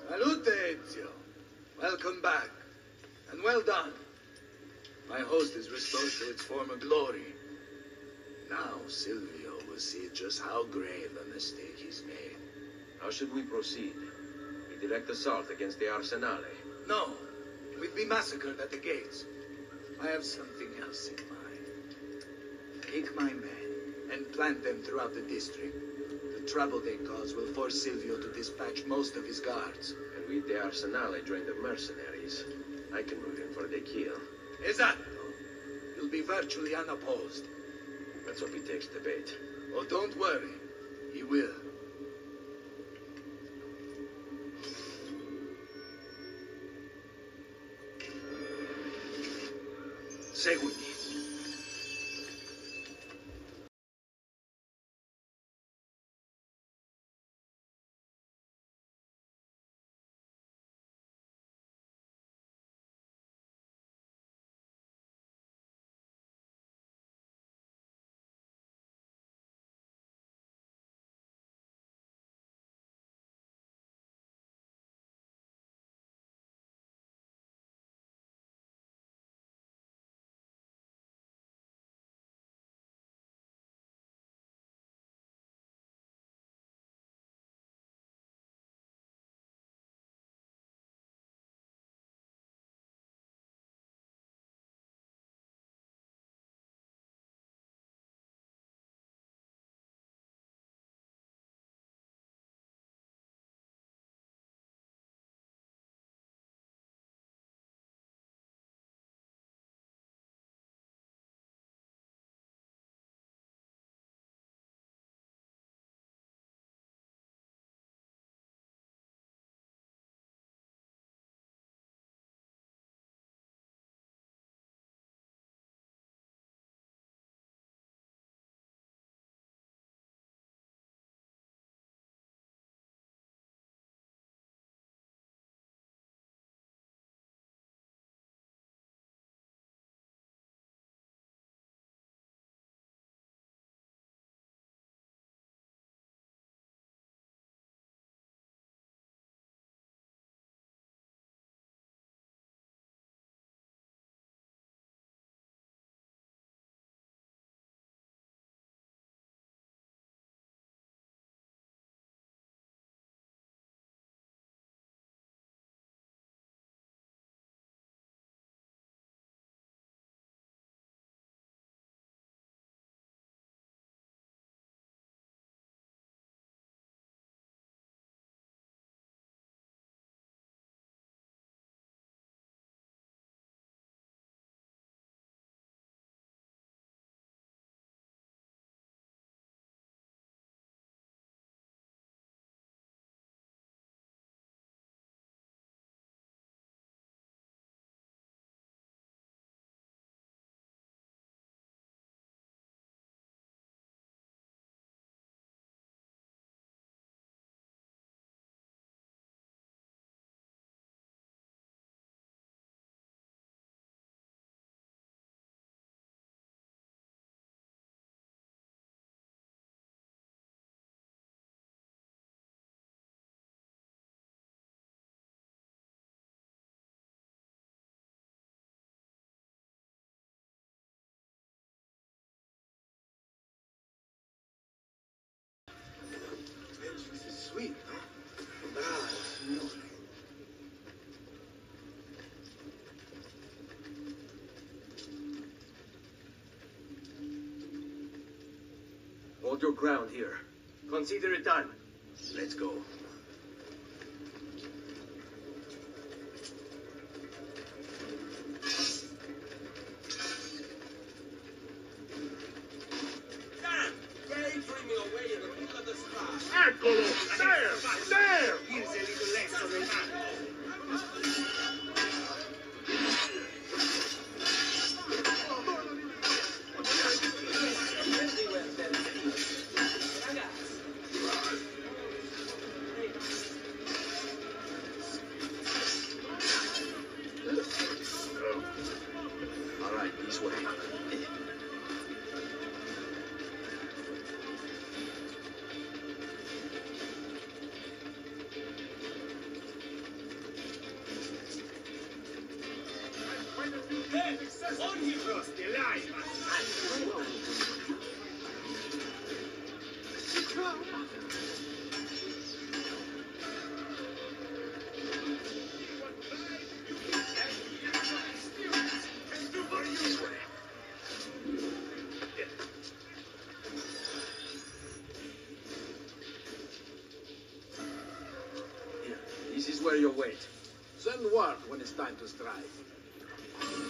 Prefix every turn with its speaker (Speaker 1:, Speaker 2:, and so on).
Speaker 1: Salute, Ezio. Welcome back. And well done. My host is restored to its former glory. Now Silvio will see just how grave a mistake he's made.
Speaker 2: How should we proceed? A direct assault against the Arsenale?
Speaker 1: No. We'd be massacred at the gates. I have something else in mind. Take my men and plant them throughout the district. The trouble they cause will force Silvio to dispatch most of his guards.
Speaker 2: And with the Arsenale join the mercenaries. I can move in for the kill.
Speaker 1: Esatto. You'll be virtually unopposed.
Speaker 2: Let's hope he takes the bait.
Speaker 1: Oh, don't worry. He will. Seguimi. This is sweet, huh? Ah, no.
Speaker 2: Hold your ground here. Consider it done.
Speaker 1: Let's go.
Speaker 3: Eccolo! There! There! Here's a little less of a man.
Speaker 1: All right, this way.
Speaker 3: Frosty, alive!
Speaker 2: This way.
Speaker 1: Here, this is where you wait. Send word when it's time to strike.